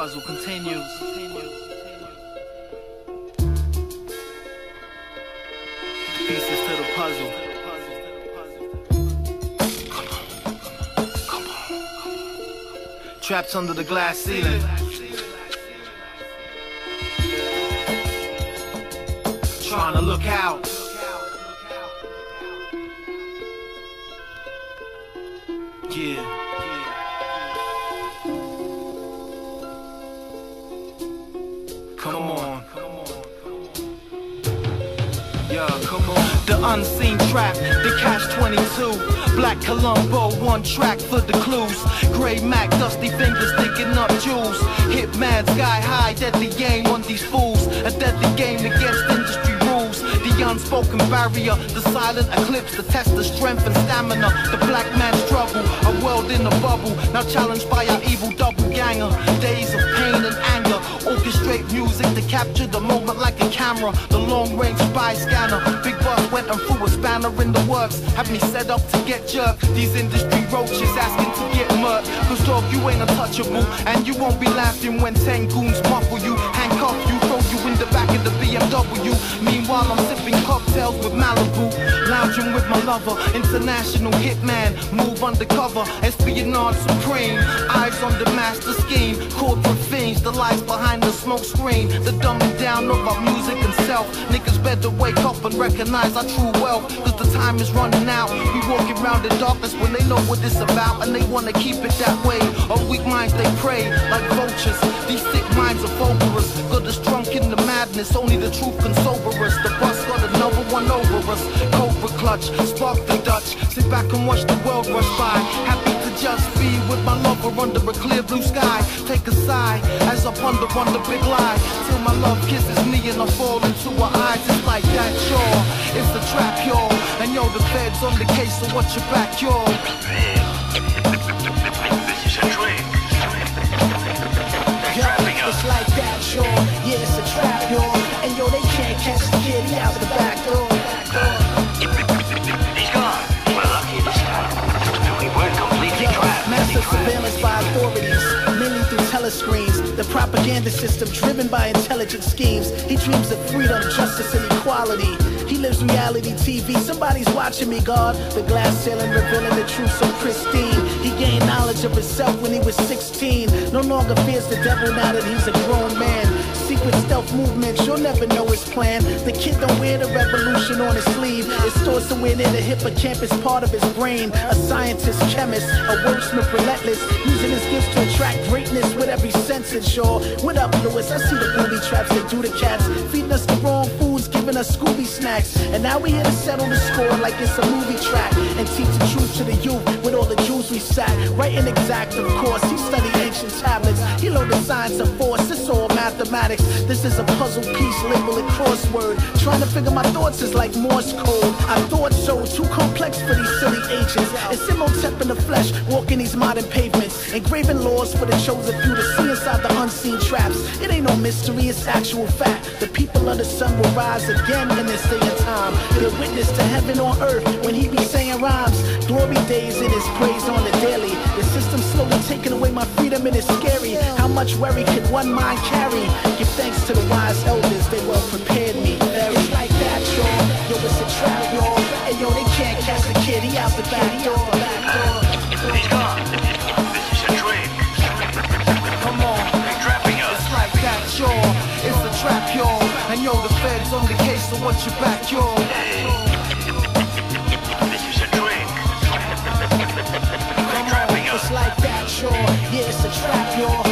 puzzle continues. Pieces to the puzzle. Come on. Trapped under the glass ceiling. Trying to look out. Yeah. Come on. Yeah, come on. The unseen trap, the catch-22. Black Columbo, one track for the clues. Gray Mac, dusty fingers digging up jewels. Hitman, sky high, deadly game on these fools. A deadly game against industry rules. The unspoken barrier, the silent eclipse, the test of strength and stamina. The black man's struggle, a world in a bubble. Now challenged by our evil double ganger. Days of pain and anger. Orchestrate music to capture the moment like a camera. The long-range spy scanner. Big boss went and threw a spanner in the works. Have me set up to get jerked. These industry roaches asking to get murked. Cause dog, you ain't untouchable. And you won't be laughing when 10 goons muffle you. Handcuff you, throw you in the back of the BMW. Meanwhile I'm sipping cocktails with Malibu. Lounging with my lover. International hitman. Move undercover. Espionage supreme. Eyes on the master scheme. Corporate fiends. The lies behind the smoke screen. The dumbing down of our music and self. Niggas better wake up and recognize our true wealth. Cause the time is running out. We walking around in darkness when they know what it's about. And they wanna keep it that way. Our weak minds they prey like vultures. These sick minds are vulgarous. Got us drunk in the madness. Only the truth can sober us. The bus got another one over us. Cobra clutch, spark the Dutch. Sit back and watch the world rush by. Happy to just be with my lover under a clear blue sky. Take a sigh as I ponder on the big lie. Till my love kisses me and I fall into her eyes. It's like that, y'all. It's a trap, y'all. And yo, the feds on the case, so watch your back, y'all. This is a trick. It's like that, y'all. Yeah, it's a trap, y'all. And yo, they can't catch the kid, he out the back door. He's gone. We're lucky this time. We weren't completely trapped. Massive surveillance by authorities, mainly through telescreens. The propaganda system driven by intelligent schemes. He dreams of freedom, justice, and equality. He lives reality TV. Somebody's watching me, God. The glass ceiling revealing the truth so pristine. He gained knowledge of himself when he was 16. No longer fears the devil now that he's a grown man. Secret stealth movements, you'll never know his plan. The kid don't wear the revolution on his sleeve. It's stored somewhere near the hippocampus, part of his brain. A scientist, chemist, a wordsmith, relentless. Using his gifts to attract greatness with every sense and sure. What up, Lewis? I see the booby traps they do to cats. Feeding us the wrong foods, giving us Scooby snacks. And now we here to settle the score like it's a movie track. And teach the truth to the youth with all the jewels we sat. Right and exact, of course. He studied ancient tablets. He learned the science of force. It's all mathematics. This is a puzzle piece, label it crossword. Trying to figure my thoughts is like Morse code. I thought so, too complex for these silly agents. It's Imhotep in the flesh, walking these modern pavements. Engraving laws for the chosen few to see inside the unseen traps. It ain't no mystery, it's actual fact. The people of the sun will rise again in this day and time. Be a witness to heaven on earth when he be saying rhymes. Glory days in his praise on the daily. The system slowly taking away my freedom and it's scary. How much worry could one mind carry? Give thanks to the wise elders, they well prepared me. It's like that, y'all. Yo, it's a trap, y'all. And yo, they can't catch the kid, he out the back door. He's gone. This is a trick. Come on. They're trapping us. It's like that, y'all. It's a trap, y'all. And yo, the feds on the case, so watch your back, y'all. This is a trick. They're trapping us. It's like that, y'all. Yeah, it's a trap, y'all.